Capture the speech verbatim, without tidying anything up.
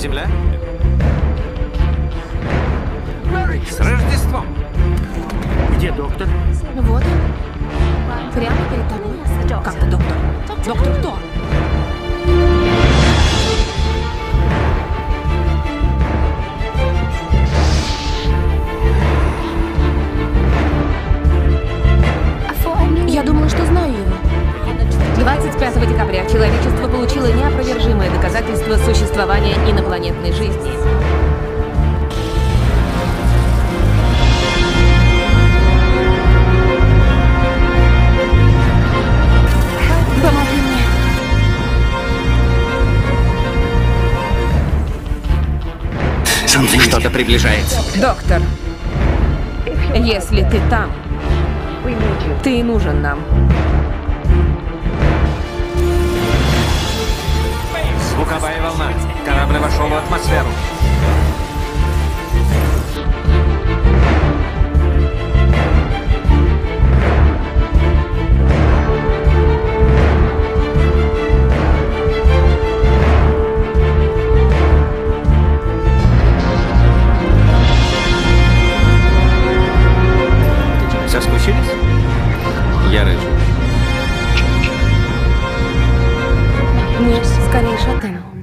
Земля? С Рождеством! Где доктор? Вот он. Прямо перед тобой. Как-то доктор. Доктор кто? Я думала, что знаю его. двадцать пятого декабря человечество получило неопровержимое доказательство существования инопланетной жизни. Помоги мне. Что-то приближается. Доктор, если ты там, ты нужен нам. Звуковая волна. Корабль вошел в атмосферу. Соскучились? Я рыжий. Нет, скорее шатен.